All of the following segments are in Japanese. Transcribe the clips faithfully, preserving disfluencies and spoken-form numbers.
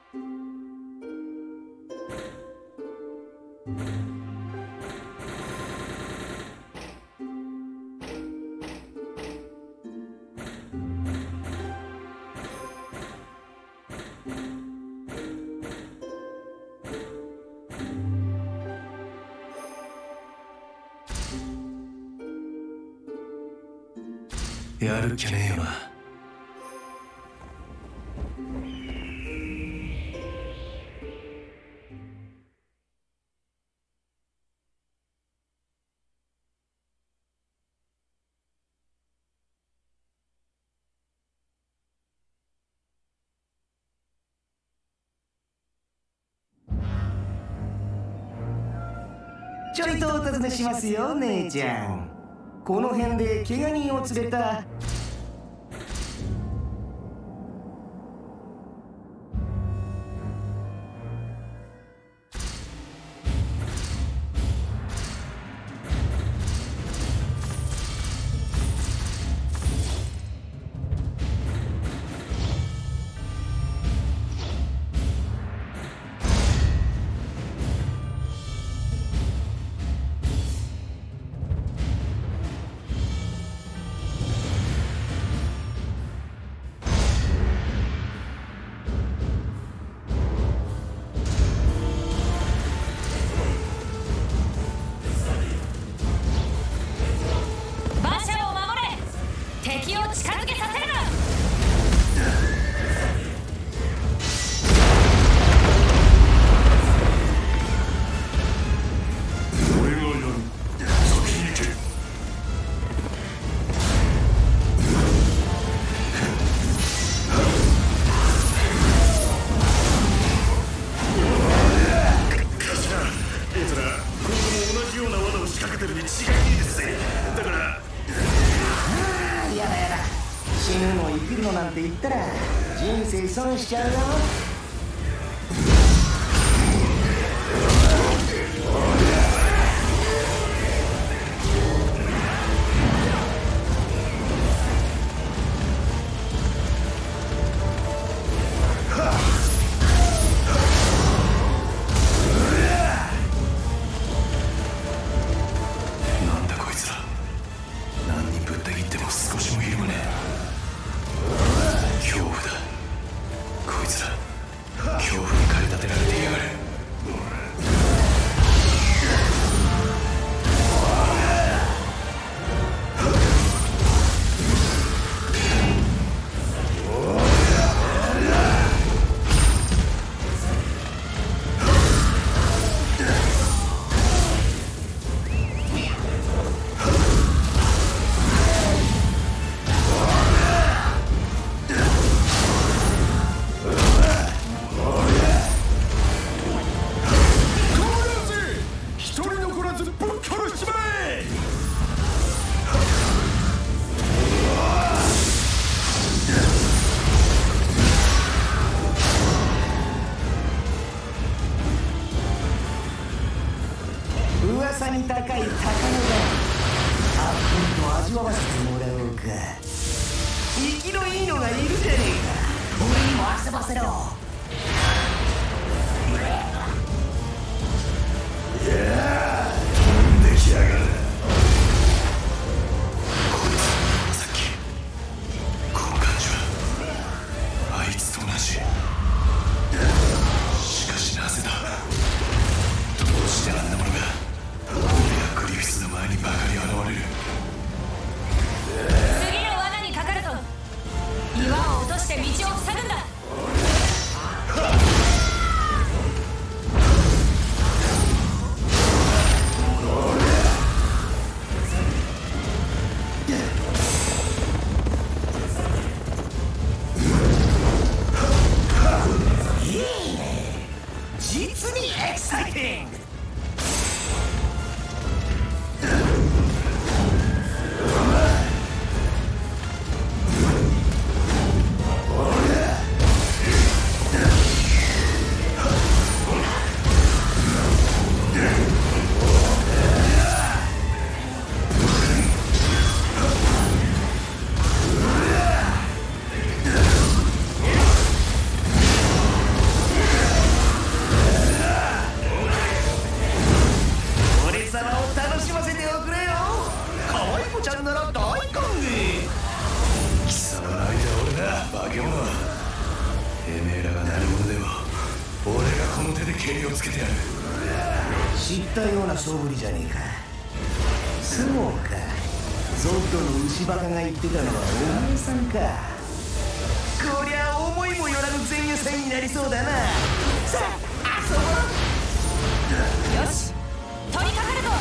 やるっきゃねえよな。 ちょいとお尋ねしますよ、姉ちゃん。この辺で怪我人を連れたって言ったら人生損しちゃうよ。 なんだこいつら、何人ぶった切っても少しもひるまねえ。恐怖だ、こいつら恐怖に駆り立てられていやがる。 噂に高い高値だ。たっぷりと味わわせてもらおうか。生きのいいのがいるじゃねえか。俺にも遊ばせろ。 いやー、飛んできやがる。こいつさっきこの感じはあいつと同じ。しかしなぜだ、どうしてあんなものが俺やグリフィスの前にばかり現れる。 次の罠にかかるぞ。岩を落として道を塞ぐんだ。 けりをつけてやる。 知ったような素振りじゃねえか。そうか、ゾッドの牛バカが言ってたのはお前さんか。こりゃ思いもよらぬ前夜祭になりそうだな。さあ遊ぼう。 よし、取り掛かるぞ。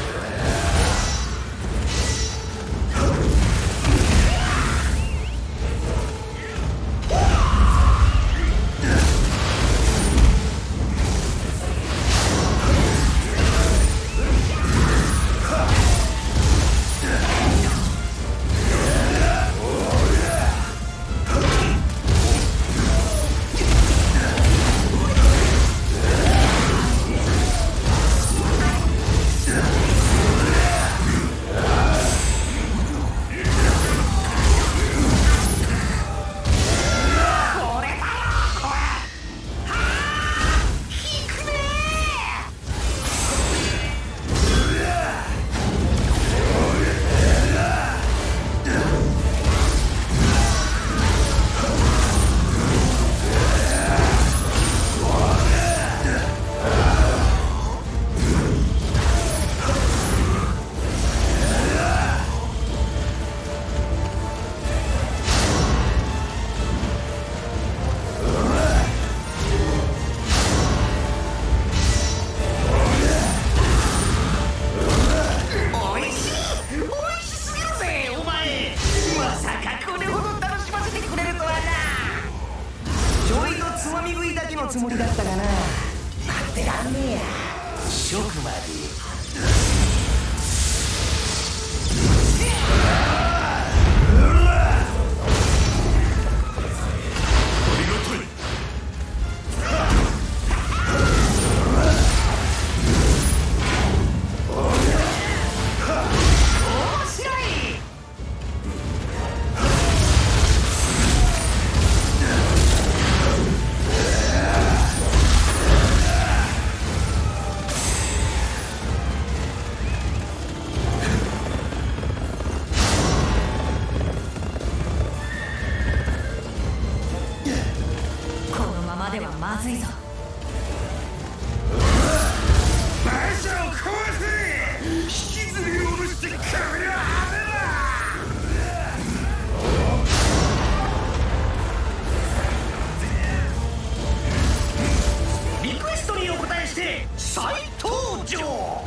つもりだったがな。待ってらんねえや。食まで。ではまずいぞ。馬車を壊せ。引きずり下ろして首をはめろ。リクエストにお答えして再登場。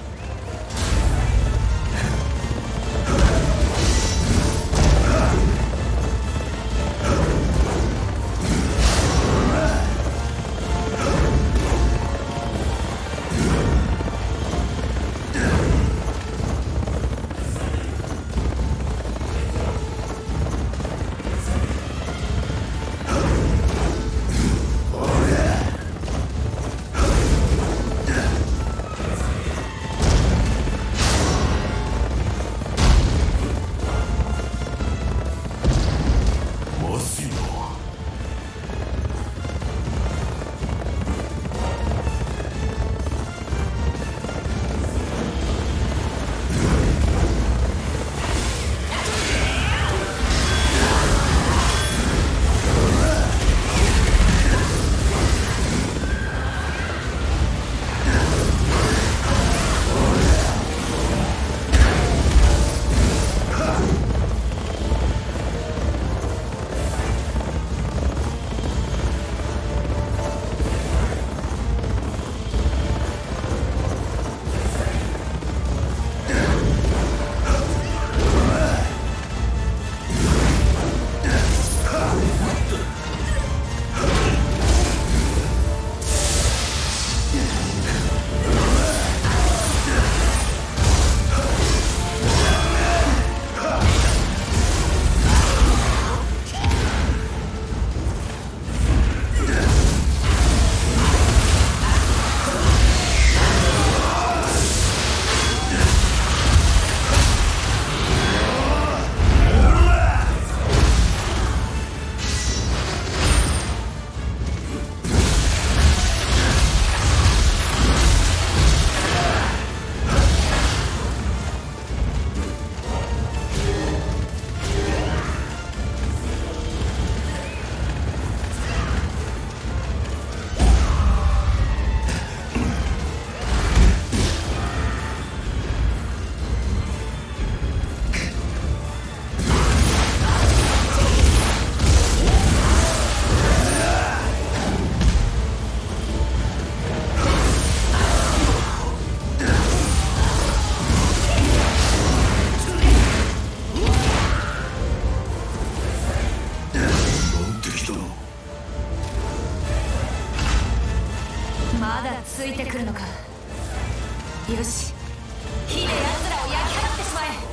まだついてくるのか。よし、火で奴らを焼き払ってしまえ。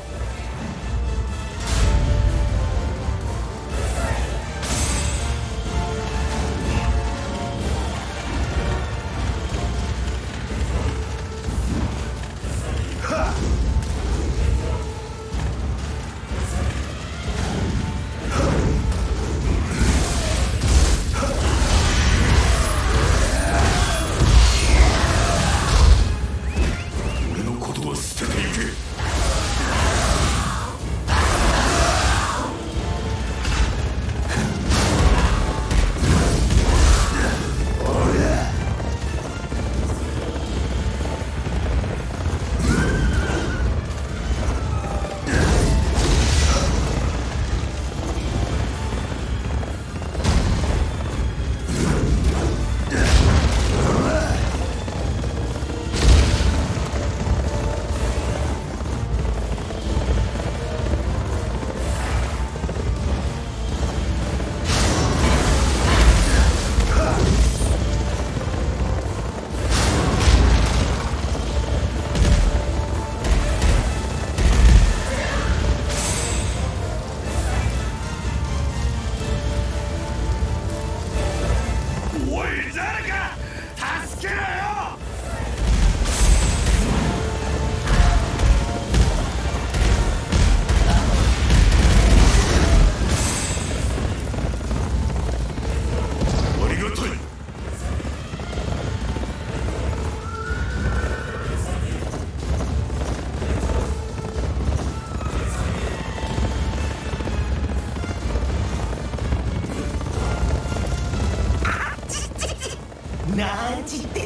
なんちって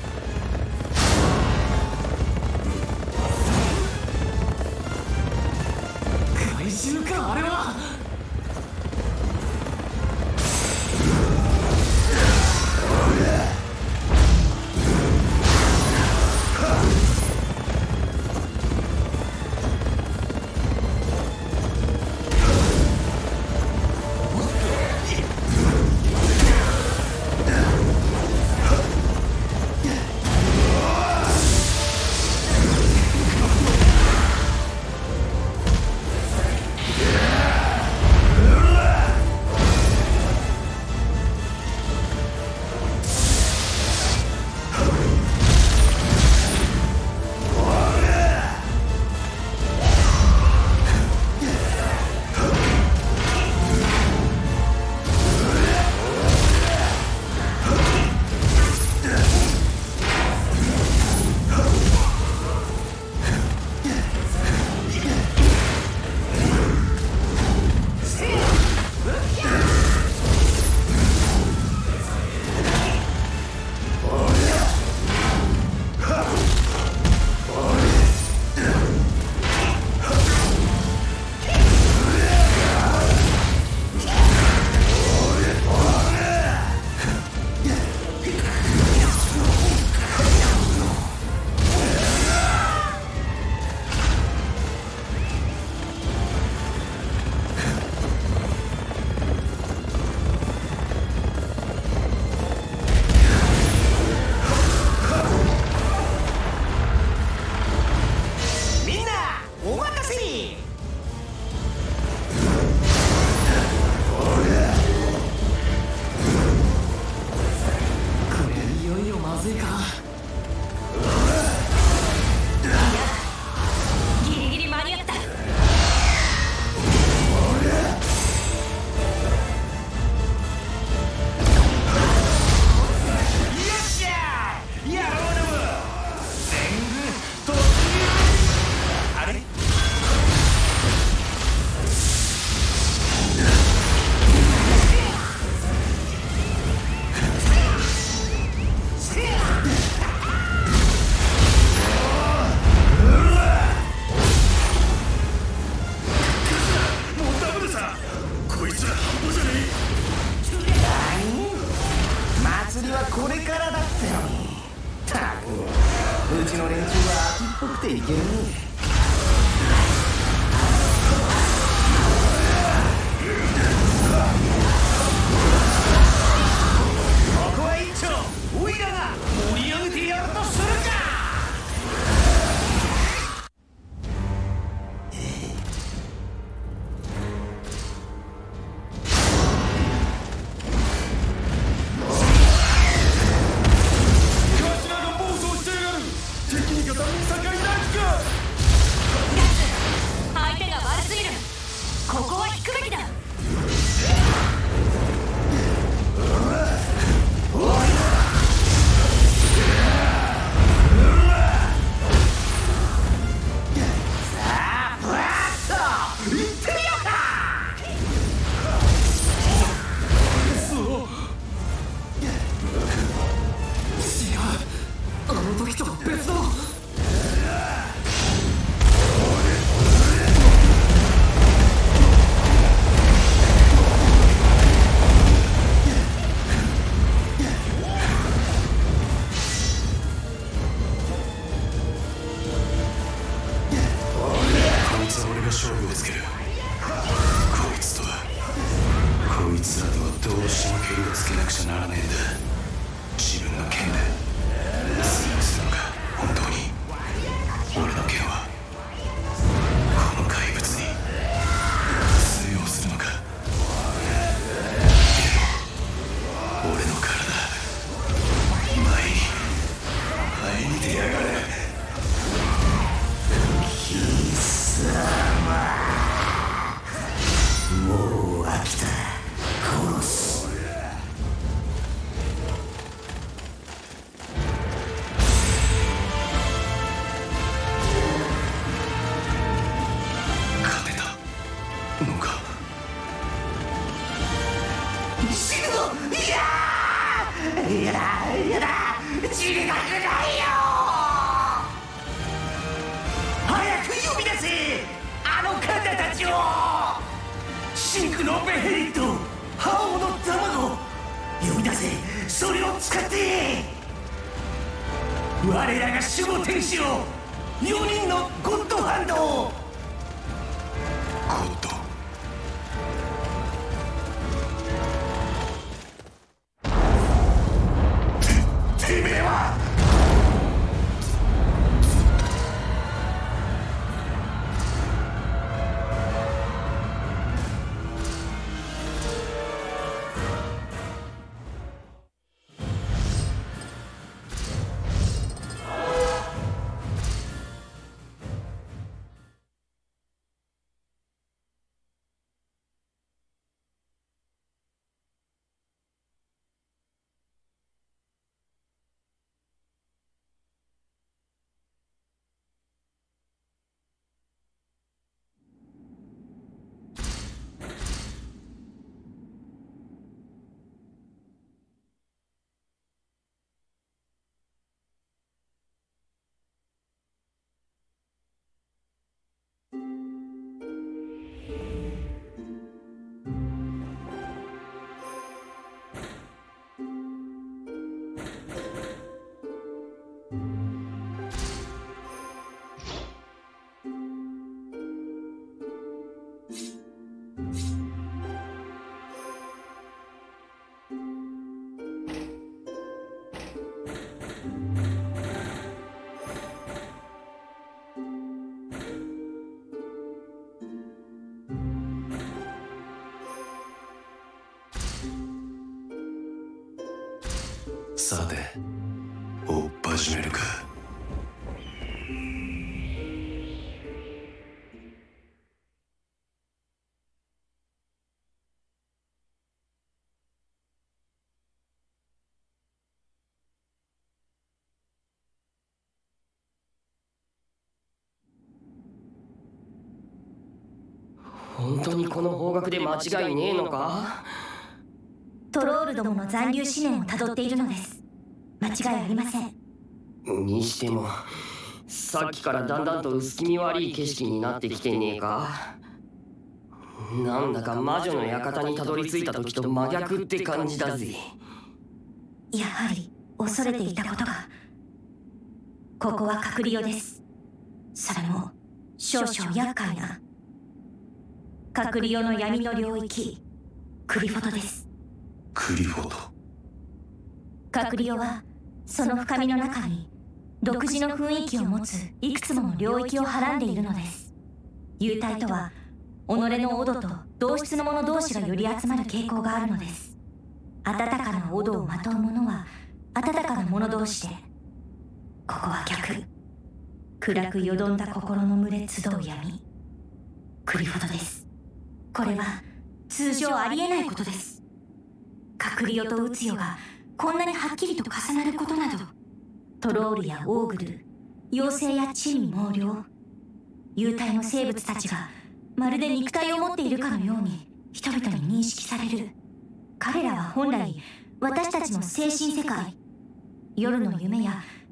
怪獣か、あれは。 これからだってのに。たくうちの連中は秋っぽくていけるね。ここは一丁オイラがとは別だ。 こいつは俺が勝負をつける。こいつとはこいつらとはどうしても蹴りをつけなくちゃならねえんだ。自分の剣で通用するのか。本当に俺の剣はこの怪物に通用するのか。でも俺の体前に前に出やがれ。 貴様、もう飽きた。殺す。 勝てたのか。 死ぬぞ。いやー、いやだいやだ、死にたくないよ。早く呼び出せ、あの方たちを。シンクのベヘリット、ハオの卵、呼び出せ。それを使って我らが守護天使を、よにんのゴッドハンドを。 ゴッドてめえは。 さて追っ始めるか。 本当にこの方角で間違いねえのか。 トロールどもの残留思念をたどっているのです。間違いありません。 にしてもさっきからだんだんと薄気味悪い景色になってきてねえか。なんだか魔女の館にたどり着いた時と真逆って感じだぜ。 やはり恐れていたことが。ここは隔離用です。それも少々厄介な隔離用の闇の領域、クリフォトです。 クリフォト。 隔離用はその深みの中に独自の雰囲気を持ついくつもの領域をはらんでいるのです。幽体とは己のオドと同質の者同士がより集まる傾向があるのです。温かなオドをまとう者は温かな者同士で、ここは逆。暗くよどんだ心の群れ集う闇、クリフォトです。これは通常ありえないことです。隔離世とウツヨがこんなにはっきりと重なることなど、トロールやオーグル、妖精や地味猛量、幽体の生物たちがまるで肉体を持っているかのように人々に認識される。彼らは本来私たちの精神世界、夜の夢や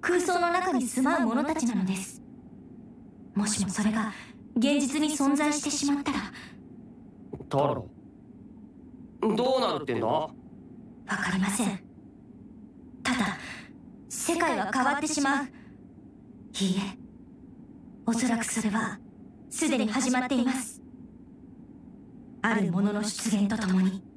空想の中に住まう者たちなのです。もしもそれが現実に存在してしまったら。 タロ、どうなるってんだ？わかりません。ただ世界は変わってしまう。いいえ、おそらくそれはすでに始まっています。あるものの出現とともに。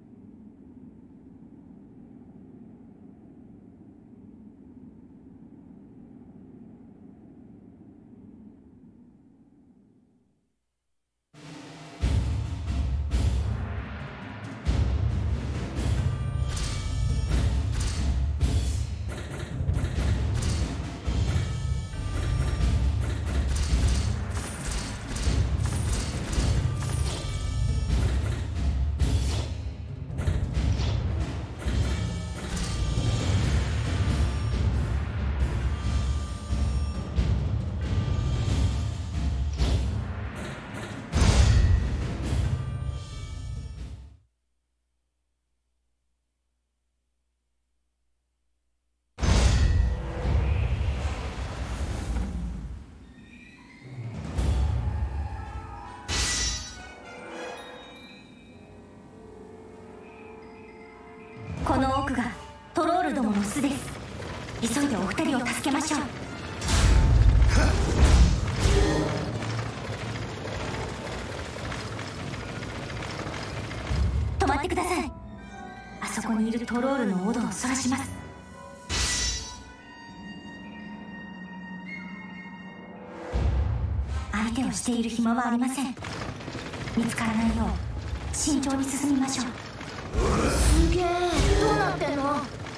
この奥がトロールどもの巣です。急いでお二人を助けましょう。止まってください。あそこにいるトロールのオドをそらします。相手をしている暇はありません。見つからないよう慎重に進みましょう。 すげえ、どうなってんの？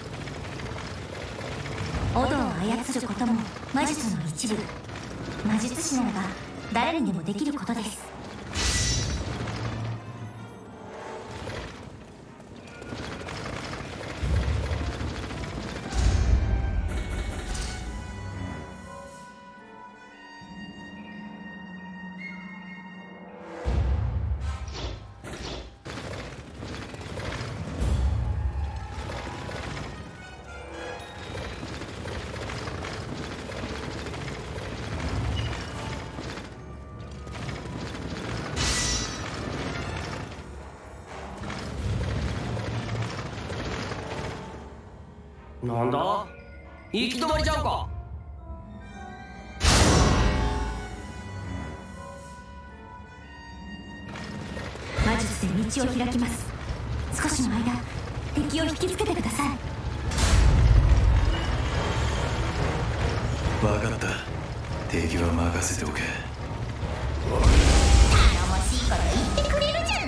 オドを操ることも魔術の一部。魔術師ならば誰にでもできることです。 なんだ？行き止まりちゃうか？ 魔術で道を開きます。少しの間敵を引きつけてください。 分かった。敵は任せておけ。 頼もしいこと言ってくれるじゃない。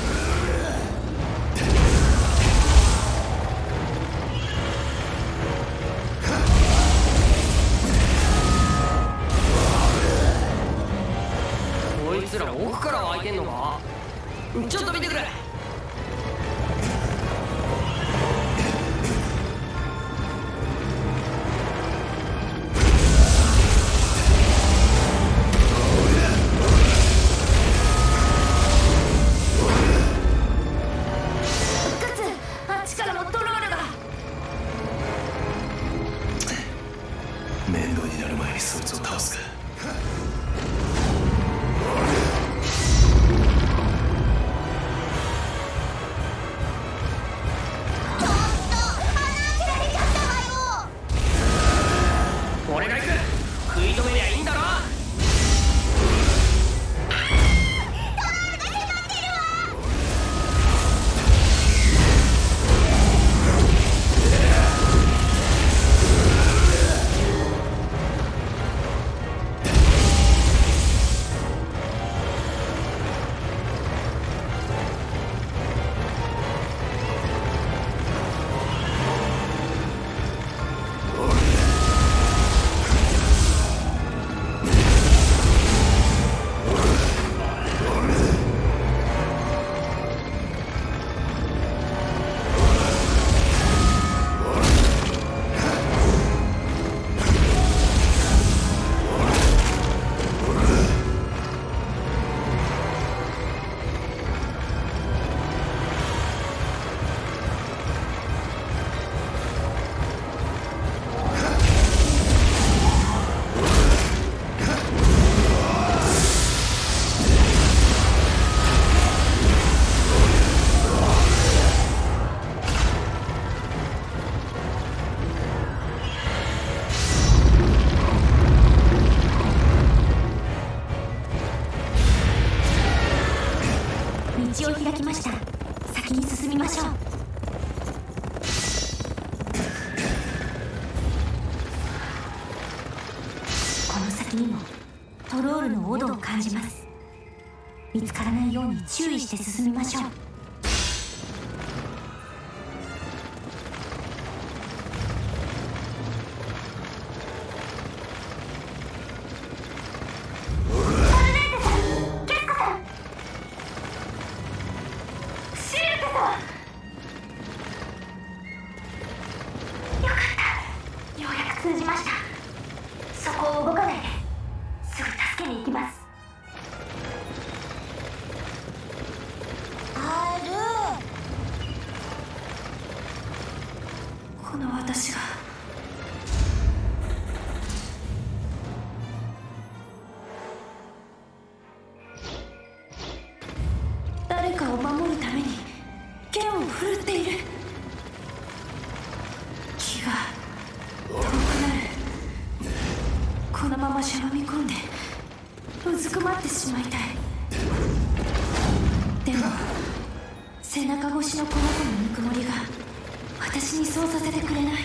こいつら奥から湧いてんのか？ちょっと見てくれ。 あっちからもトロールが。 面倒になる前にそいつを倒すか。 俺が行く。食い止めりゃいいんだろ。 先にもトロールのオドを感じます。見つからないように注意して進みましょう。誰かを守るために剣を振るっている。気が遠くなる。このまましゃがみ込んでうずくまってしまいたい。でも背中越しのこの子のぬくもりが私にそうさせてくれない。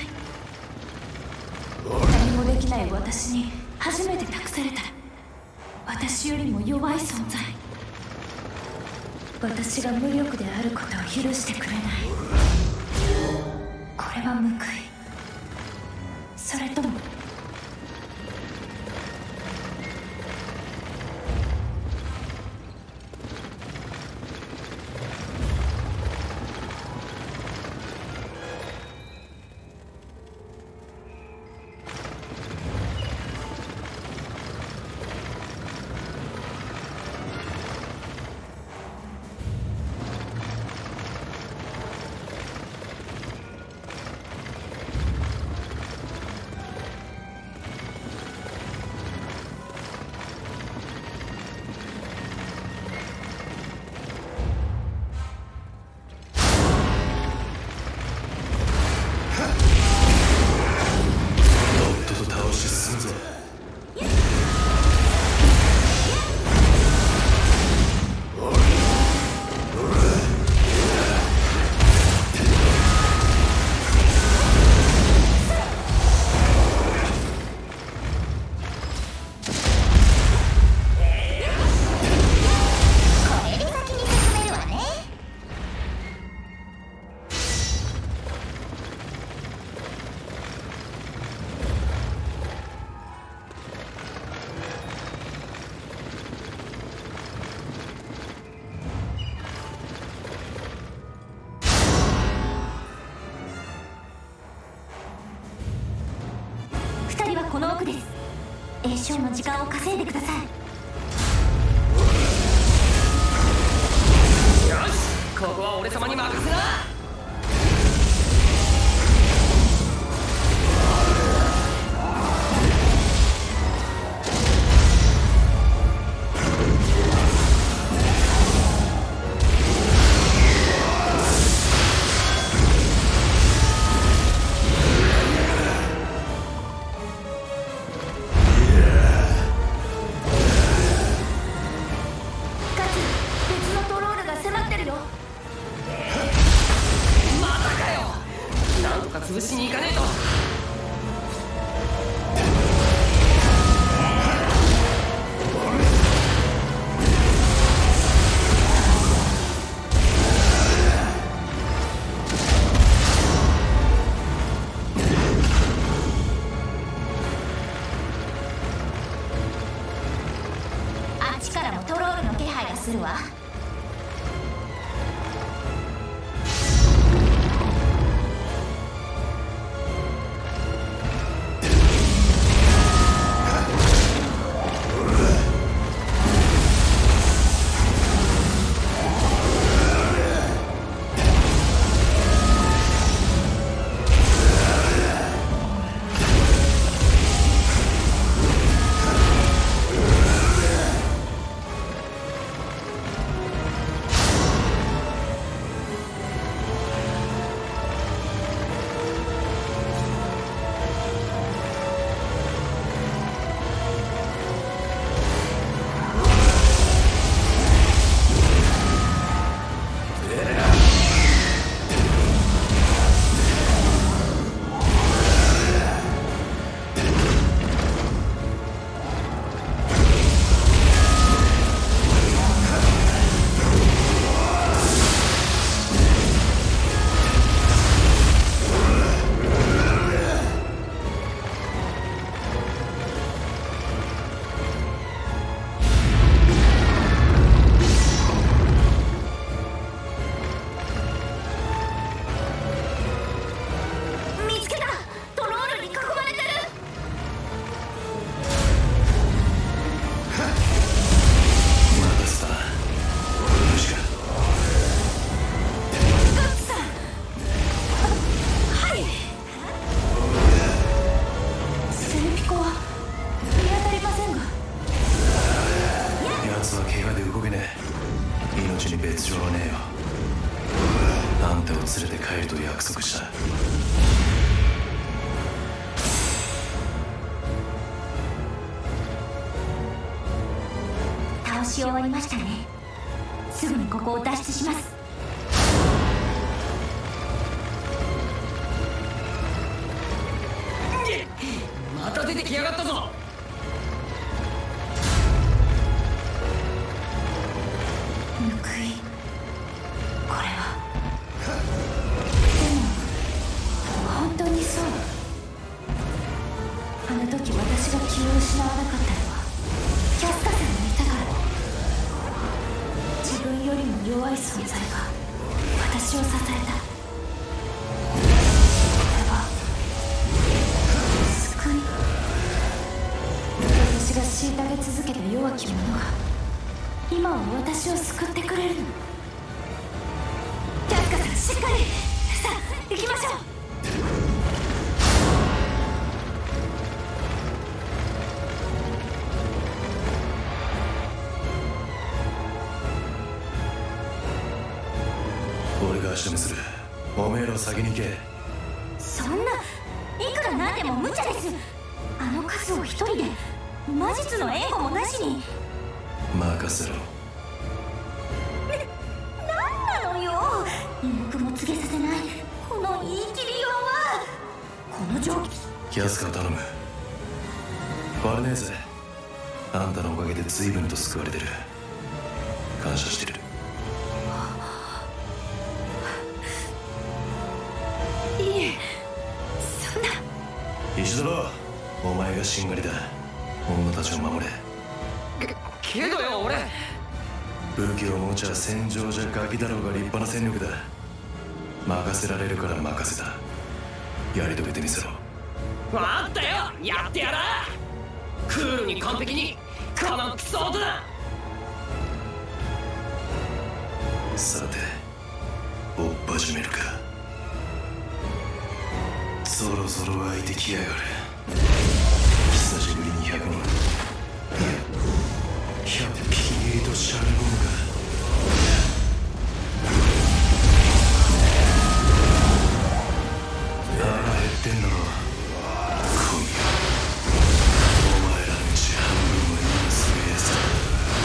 何もできない私に初めて託された私よりも弱い存在。私が無力であることを許してくれない。これは報い、それともこの奥です。栄翔の時間を稼いでください。 よし、ここは俺様に任せな。潰しに行かねえと。 あっちからもトロールの気配がするわ。 証はねえよ。あんたを連れて帰ると約束した。 倒し終わりましたね。すぐにここを脱出します。 また出てきやがったぞ。 報い、これはでも本当にそう。あの時私が気を失わなかったのはキャスカさんにいたから。自分よりも弱い存在が私を支えた。私が虐げ続けた弱き者が今は私を救ってくれるの。キャスカさん、しっかり。さあ行きましょう。 俺が足止めする。おめえら先に行け。 そんな、いくらなんでも無茶です。あの数を一人で魔術の援護もなしに。 任せろ。 な、なんなのよ。妹も告げさせないこの言い切りようは。この状況。 キャスカを頼む。悪ねえぜ。あんたのおかげで随分と救われてる。感謝してる。 いえ、そんな。 石だろ、お前がしんがりだ。女たちを守れ。 けけどよ、俺武器を持ちゃ戦場じゃガキだろうが立派な戦力だ。任せられるから任せた。やり遂げてみせろ。 分かったよ、やってやら。クールに完璧に、このクソ音だ。 さて、追っ始めるか。そろそろ湧いてきやがる。久しぶりにひゃくにん、いやひゃっぴきいるとシャルボムが。腹減ってんだろ。来いよ。お前らのうち半分は今すぐやつだ。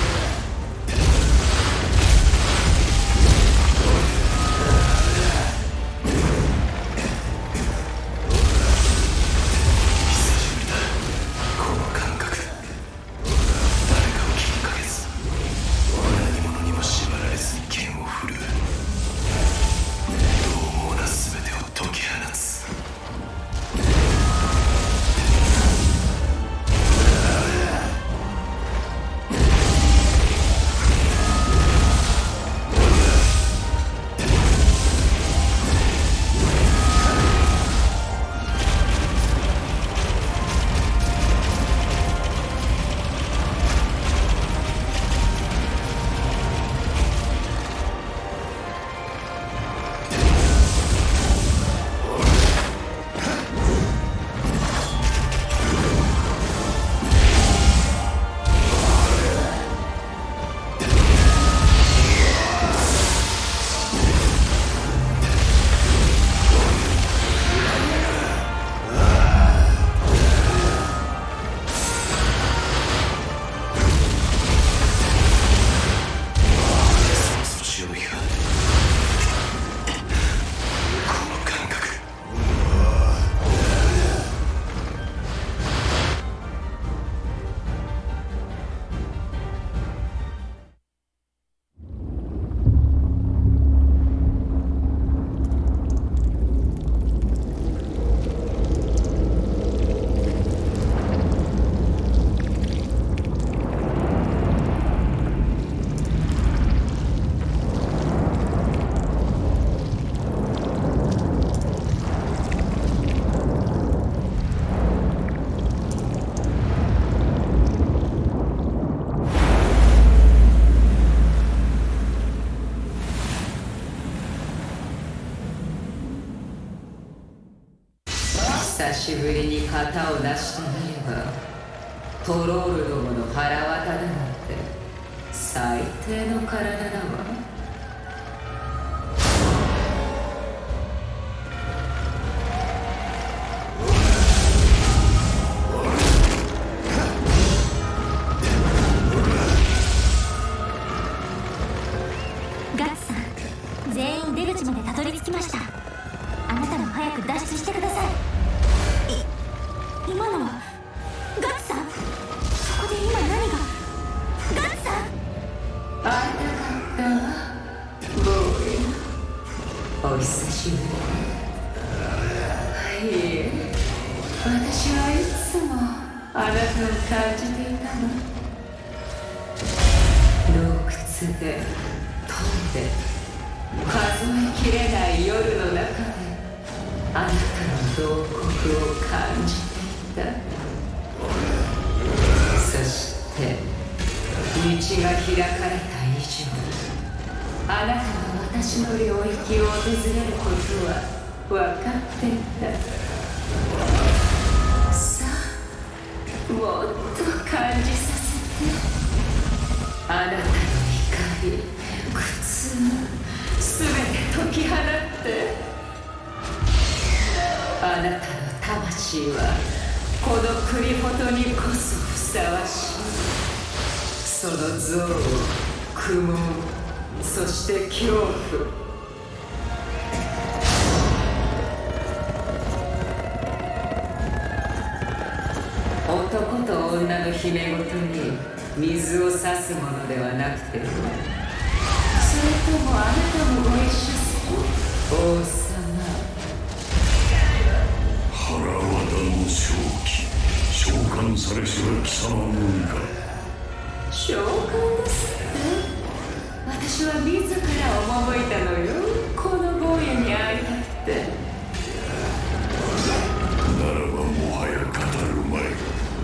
久しぶりに型を出してみれば、トロールどもの腹渡だなんて最低の体だわ。 私はいつもあなたを感じていたの。洞窟でトイレ数えきれない夜の中であなたの洞窟を感じていた。そして道が開かれた以上、あなたが私の領域を訪れることは分かっていた。さあ、もっと感じさせて。あなたの怒り、苦痛、すべて解き放って。あなたの魂はこのクリフォトにこそふさわしい。その憎悪、苦悶、そして恐怖。男と女の秘め事に水を差すものではなくても、それともあなたもご一緒する王様。 腹和田の正気、召喚されしは貴様のみか。 召喚ですって。私は自ら赴いたのよ、この坊やに会いたくて。 ならばもはや語るまい。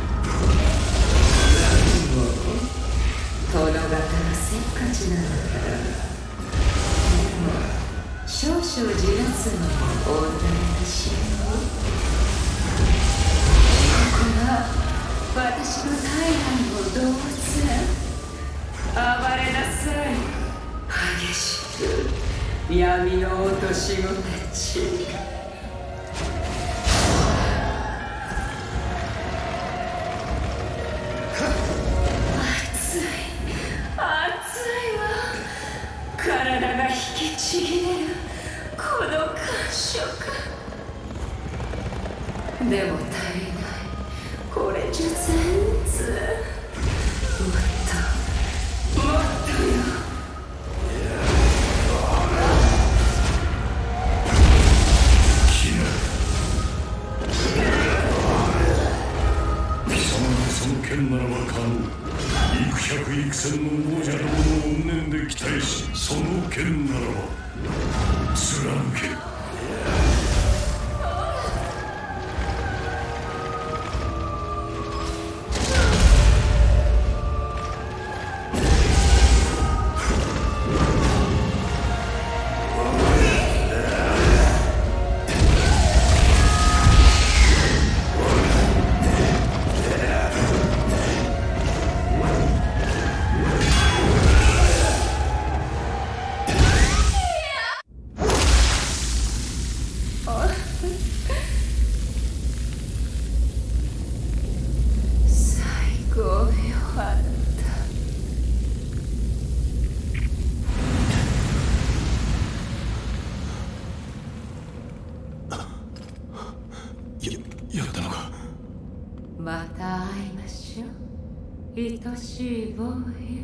もう殿方のせっかちなのから。でも少々じらすのも女らしいよ。ここは私の体内の動物園。暴れなさい。激しく闇の落とし子たち。熱い熱いわ。体が引きちぎれるこの感触。でも足りない。これじゃ全然。もっともっとよ。 貴様のその剣ならば可能。幾百幾千の王者どもの怨念で期待し、その剣ならば貫け。 また会いましょう、愛しい坊や。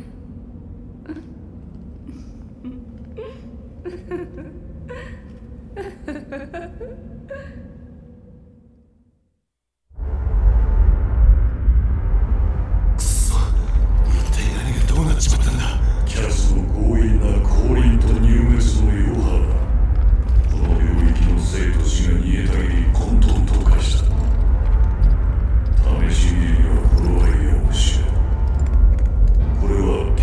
くそ、一体何がどうなっちまったんだ。キャスの強引な降臨と入滅の余波だ。この領域の生と死が煮えたぎり混沌と化した。試し切りには頃合いやもしれん。これは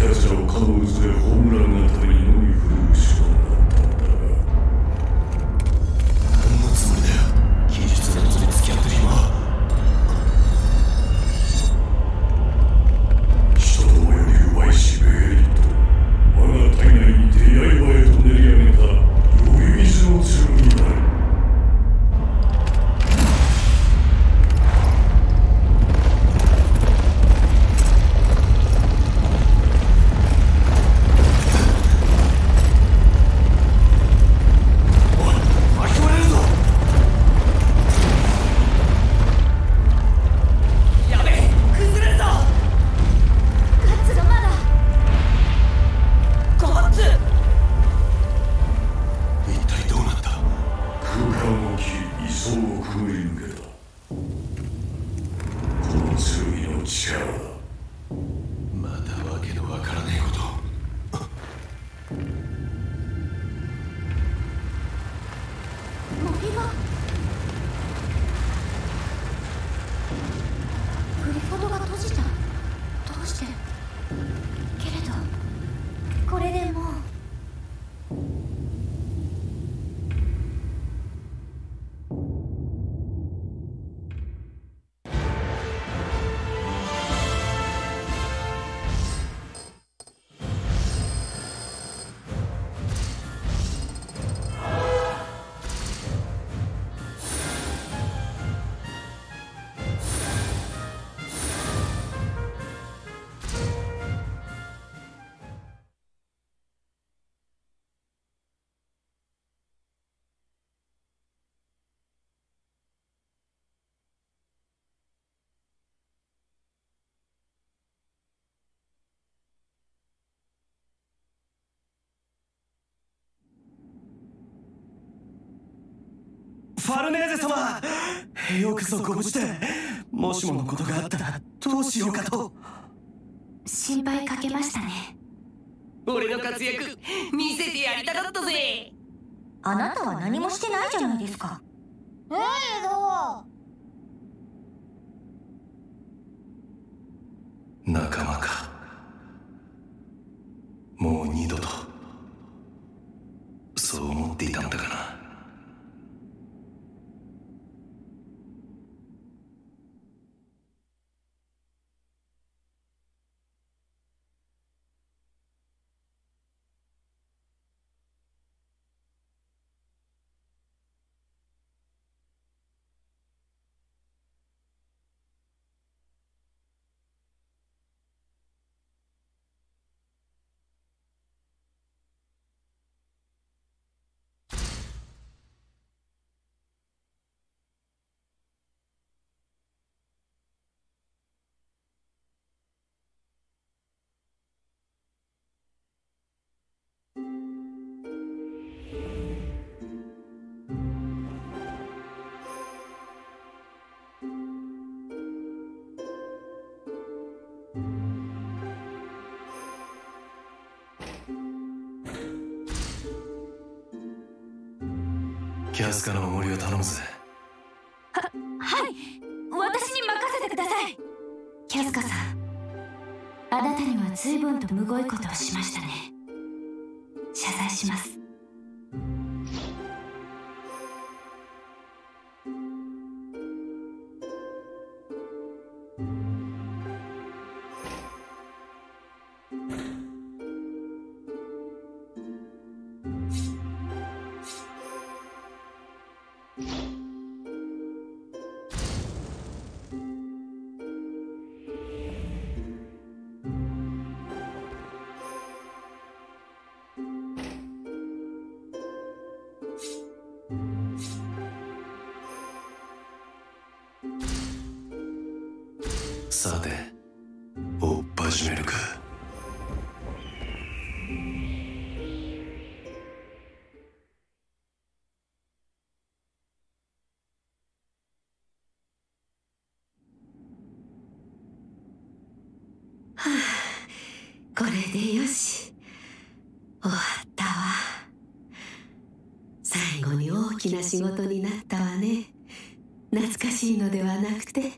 剣の力だ。 またわけのわからねえこと。 森がグリフォドが閉じた。どうして？けれどこれでもうファルネーゼ様、よくぞご無事で。もしものことがあったらどうしようかと。 心配かけましたね。 俺の活躍見せてやりたかったぜ。 あなたは何もしてないじゃないですか。 ええど仲間か。もう二度とそう思っていたんだかな。キャスカのおごりを頼むぜ。 は、はい、私に任せてください。キャスカさん、あなたには随分とむごいことをしましたね。謝罪します。 さて、追っ始めるか。 はあ、これでよし、終わったわ。最後に大きな仕事になったわね。懐かしいのではなくて、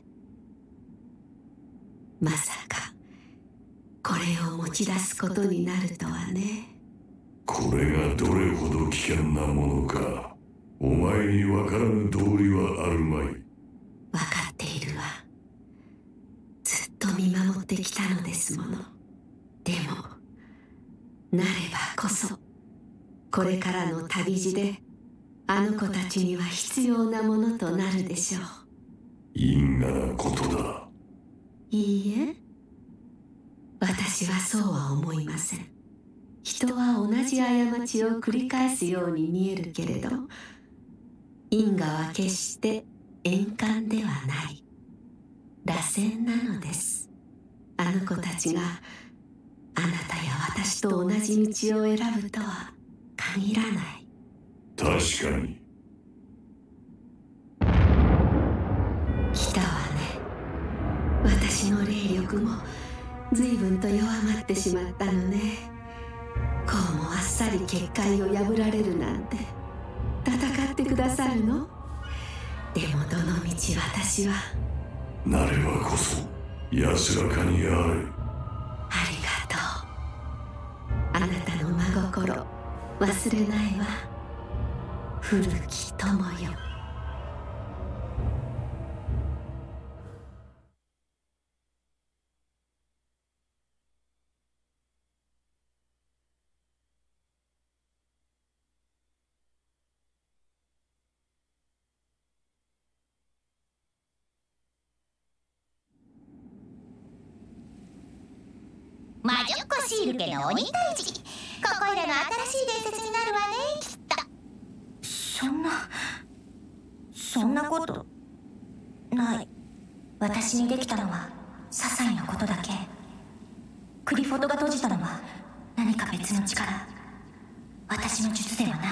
まさかこれを持ち出すことになるとはね。 これがどれほど危険なものか、お前に分からぬ道理はあるまい。 分かっているわ。ずっと見守ってきたのですもの。でもなればこそ、これからの旅路であの子たちには必要なものとなるでしょう。 因果なことだ。 いいえ、私はそうは思いません。人は同じ過ちを繰り返すように見えるけれど、因果は決して円環ではない。螺旋なのです。あの子たちがあなたや私と同じ道を選ぶとは限らない。 確かに。 来たわね。 力も随分と弱まってしまったのね。こうもあっさり結界を破られるなんて。戦ってくださるの？でもどのみち私はなればこそ安らかにある。 ありがとう。あなたの真心忘れないわ、古き友よ。 魔女っ子シール家の鬼退治、ここいらの新しい伝説になるわね、きっと。 そんなそんなことない。私にできたのは些細なことだけ。クリフォードが閉じたのは何か別の力、私の術ではない。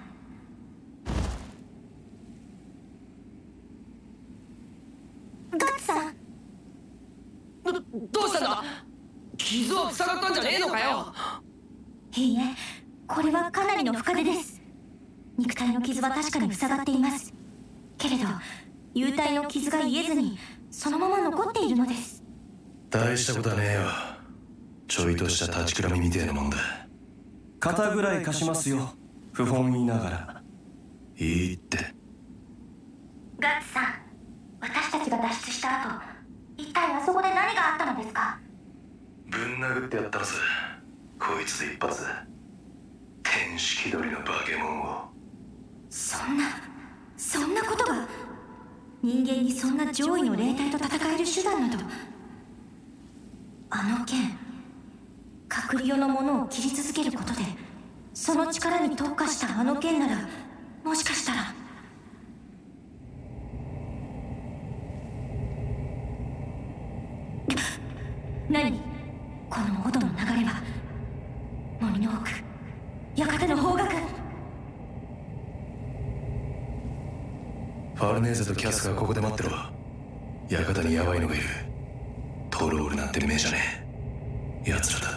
ガッツさん、どどうしたんだ？傷は塞がったんじゃねえのかよ。 いいえ、これはかなりの深手です。肉体の傷は確かに塞がっています。けれど幽体の傷が癒えずにそのまま残っているのです。 大したことはねえよ。ちょいとした立ちくらみみてえなもんだ。 肩ぐらい貸しますよ、不本意ながら。 いいって。 ガッツさん、私たちが脱出した後、一体あそこで何があったのですか？ ぶん殴ってやったのさ、こいつで一発。天使気取りの化け物を。 そんなそんなことが。人間にそんな上位の霊体と戦える手段など。あの剣、隔離用のものを切り続けることでその力に特化したあの剣なら、もしかしたら。何このオドの流れは。森の奥、館の方角。 ファルネーゼとキャスがここで待ってろ。館にヤバいのがいる。トロールなんて目じゃねえ奴らだ。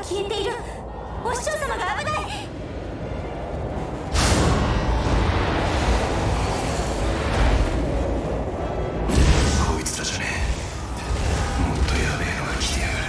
消えている。お師匠様が危ない。 こいつらじゃねえ。もっとやべえのが来てやがる。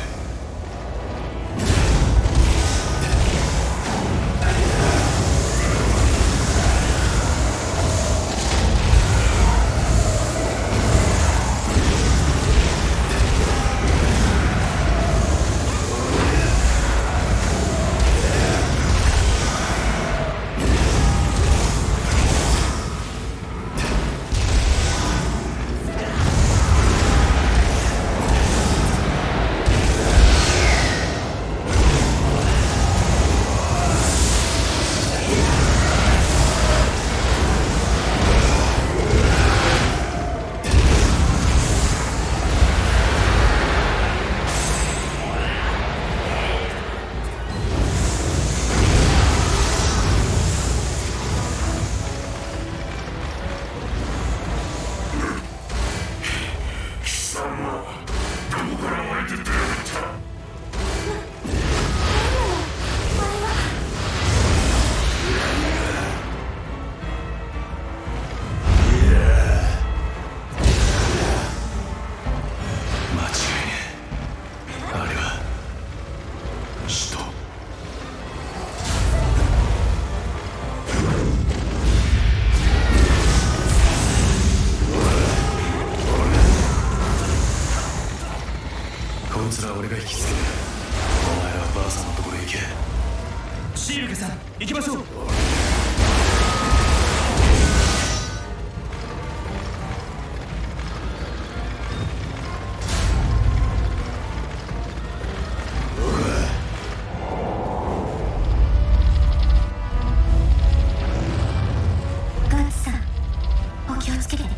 こいつら俺が引きつける。お前らはばあさんのところへ行け。 シールケさん、行きましょう。 ガッツさん、お気をつけて。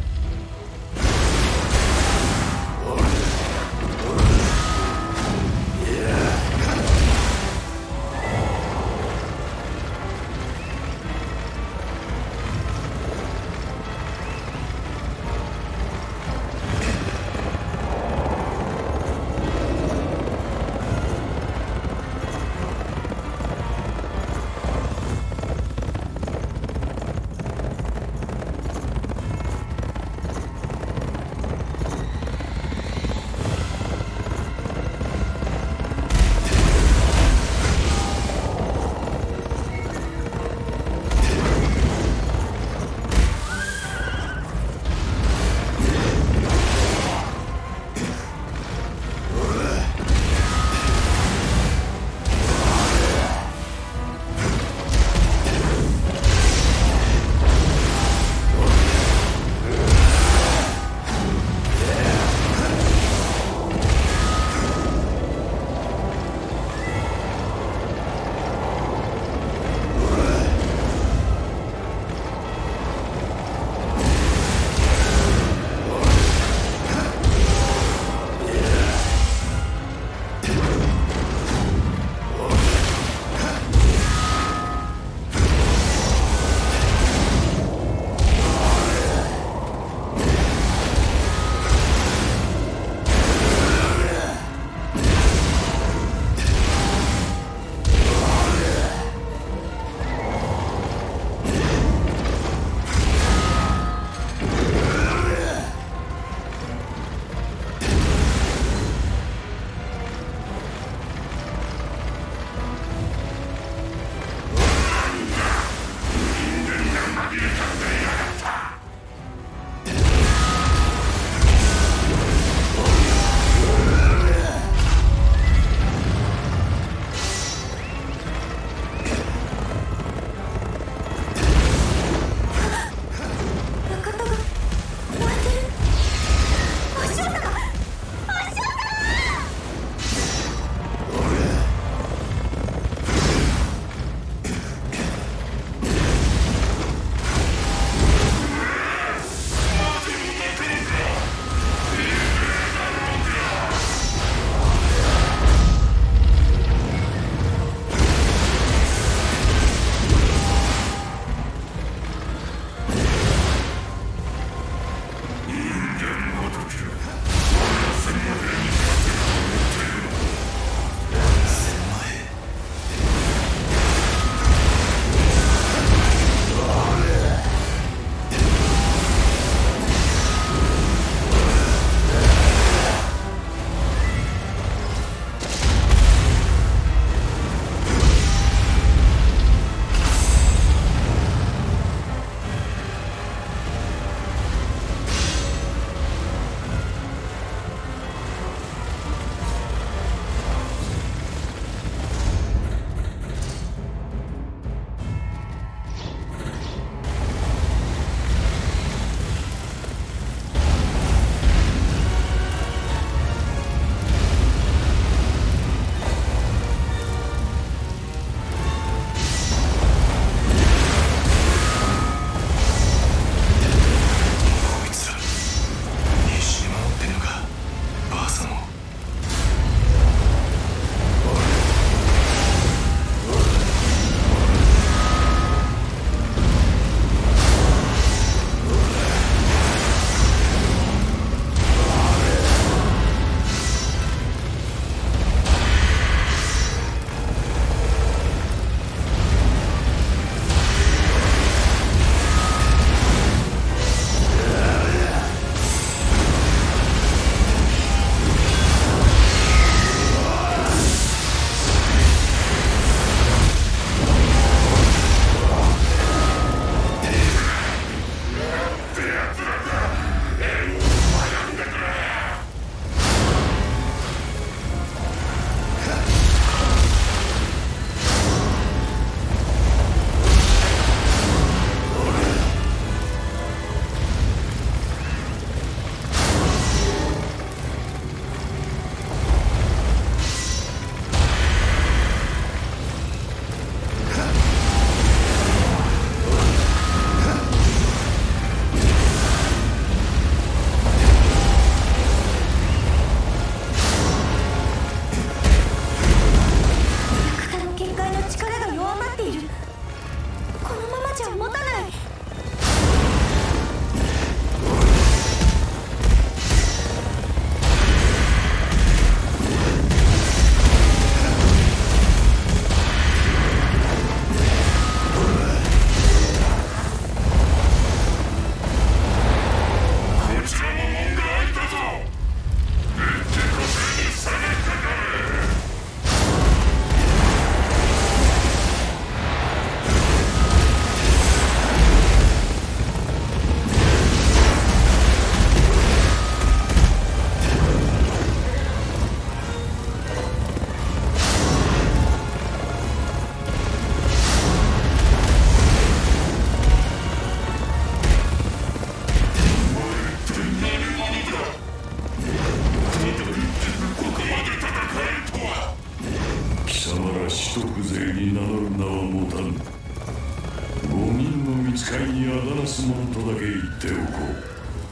使徳勢に名乗る名は持たぬ。五人の見つかりにあだなすものとだけ言っておこう。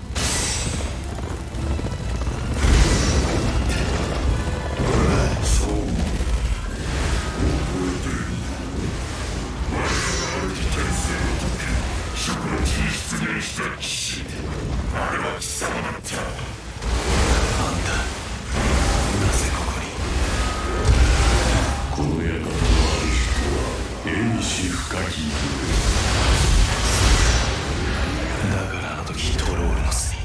そう覚えてる。我らが主転生の時、職の地に出現した騎士、あれは貴様だった。 あんたなぜここに。 この館の主とは縁深きゆだからあの時トロールの巣に。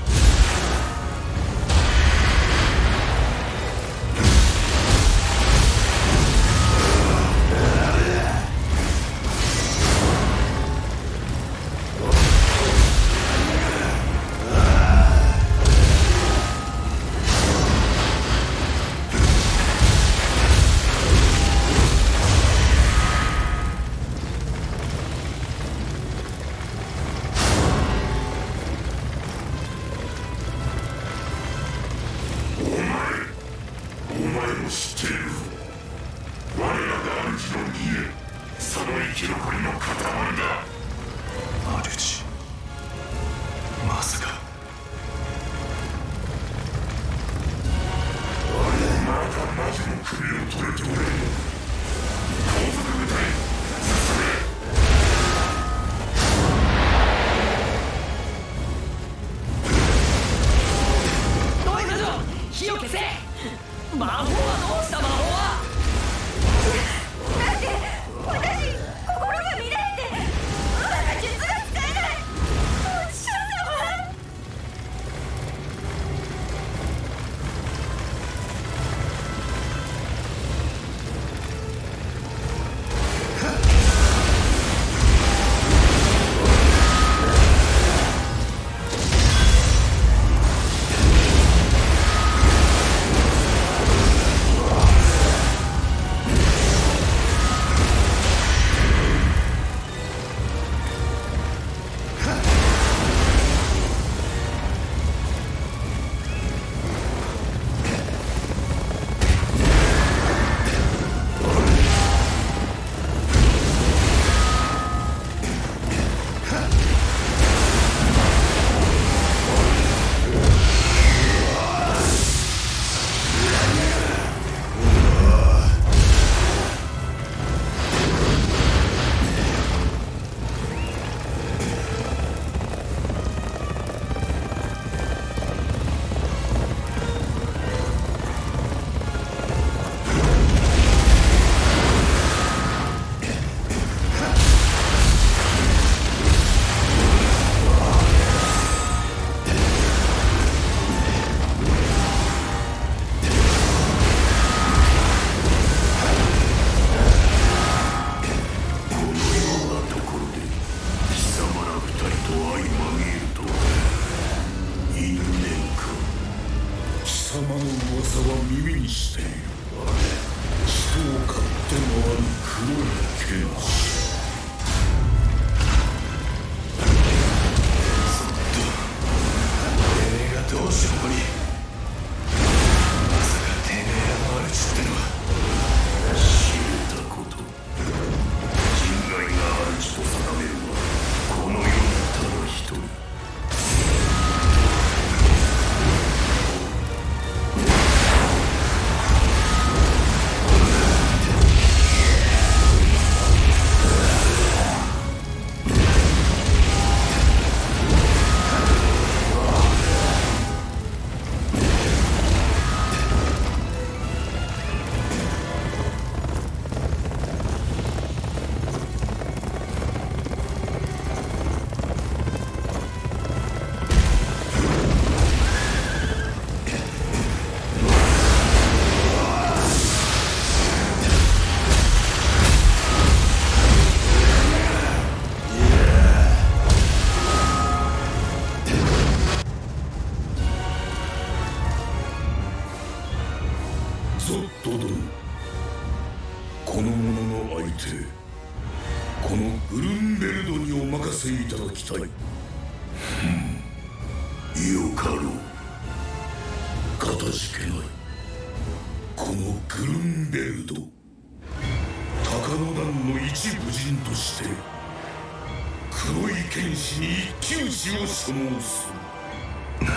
野団の一部人として黒い剣士に一騎打ちを所望する。 何？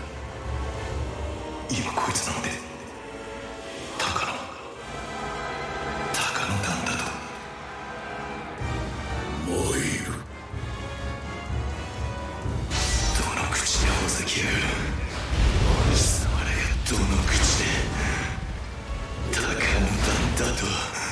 今こいつなんで高野高野団だと？ 参る。 どの口でほざきやがる。貴様らがどの口で高野団だと？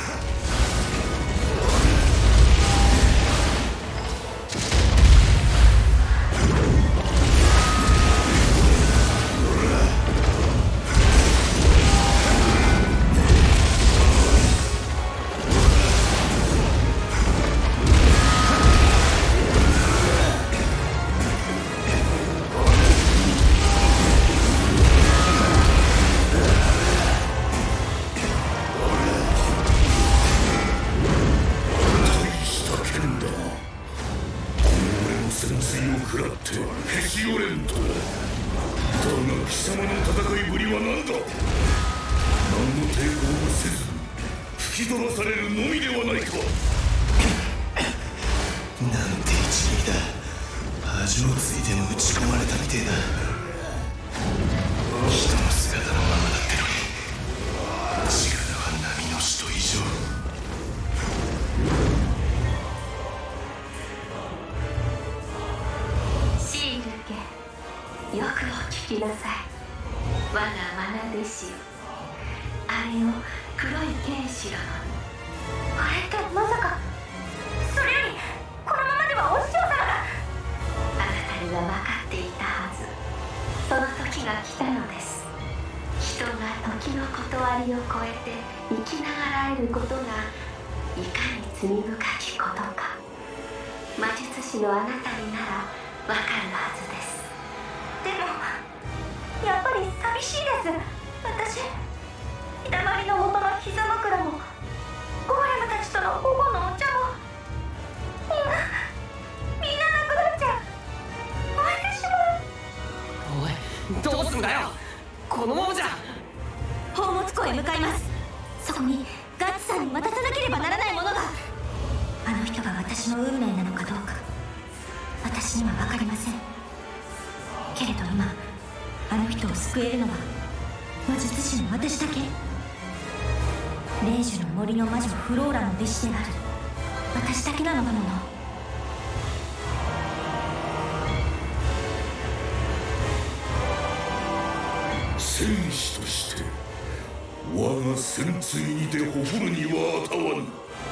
戦士として我が戦鎚にて誇るにはあたわぬ。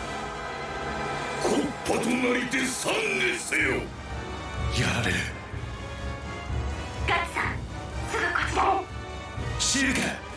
木っ端となりて参詣せよ。 やられる。 ガッツさん、すぐこちらへ。 シールか。